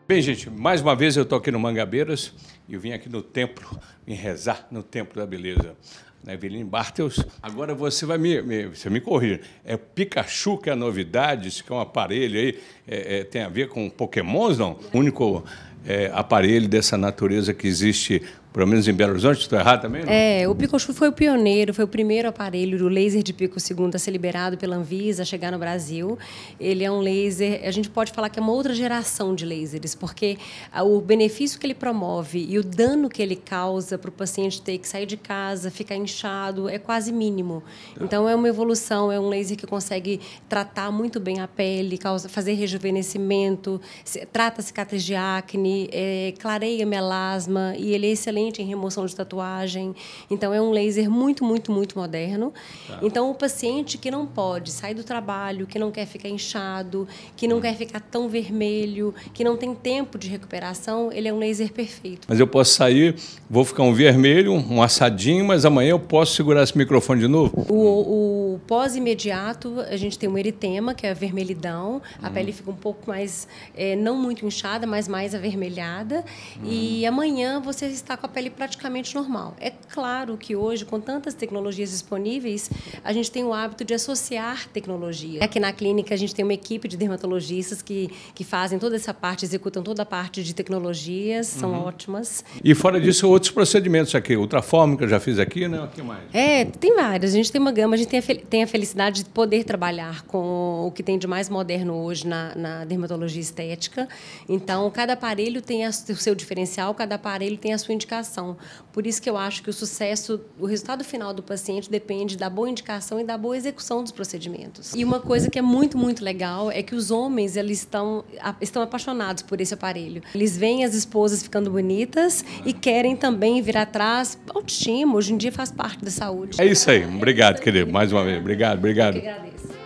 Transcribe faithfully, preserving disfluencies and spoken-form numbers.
Bem, gente, mais uma vez eu estou aqui no Mangabeiras e eu vim aqui no templo, vim rezar no Templo da Beleza, na Eveline Bartels. Agora você vai me, me, você me corrigir. É o Pikachu que é a novidade, isso que é um aparelho aí, é, é, tem a ver com Pokémons, não? O único é, aparelho dessa natureza que existe, pelo menos em Belo Horizonte, estou errado também, não? É, o Pikachu foi o pioneiro, foi o primeiro aparelho do laser de pico segundo a ser liberado pela Anvisa, a chegar no Brasil. Ele é um laser, a gente pode falar que é uma outra geração de lasers, porque o benefício que ele promove e o dano que ele causa para o paciente ter que sair de casa, ficar inchado, é quase mínimo. Tá. Então, é uma evolução, é um laser que consegue tratar muito bem a pele, causa, fazer rejuvenescimento, trata cicatriz de acne, é, clareia melasma, e ele é excelente em remoção de tatuagem. Então, é um laser muito, muito, muito moderno. Tá. Então, o paciente que não pode sair do trabalho, que não quer ficar inchado, que não hum. quer ficar tão vermelho, que não tem tempo de recuperação, ele é um laser perfeito. Mas eu posso sair, vou ficar um vermelho, um assadinho, mas amanhã eu posso segurar esse microfone de novo? O, o pós-imediato, a gente tem um eritema, que é a vermelhidão. A hum. pele fica um pouco mais, é, não muito inchada, mas mais avermelhada. Hum. E amanhã você está com a pele praticamente normal. É claro que hoje, com tantas tecnologias disponíveis, a gente tem o hábito de associar tecnologia. Aqui na clínica, a gente tem uma equipe de dermatologistas que, que fazem toda essa parte, executam toda a parte de tecnologias, são uhum. ótimas. E fora disso, outros procedimentos aqui, ultraforme, que eu já fiz aqui, né? O que mais? É, tem vários. A gente tem uma gama, a gente tem a, tem a felicidade de poder trabalhar com o que tem de mais moderno hoje na, na dermatologia estética. Então, cada aparelho tem a, o seu diferencial, cada aparelho tem a sua indicação. Por isso que eu acho que o sucesso, o resultado final do paciente depende da boa indicação e da boa execução dos procedimentos. E uma coisa que é muito, muito legal é que os homens eles estão, estão apaixonados por esse aparelho. Eles veem as esposas ficando bonitas e querem também vir atrás. Autoestima, hoje em dia, faz parte da saúde. É isso aí. Obrigado, querido. Mais uma vez. Obrigado, obrigado. Eu que agradeço.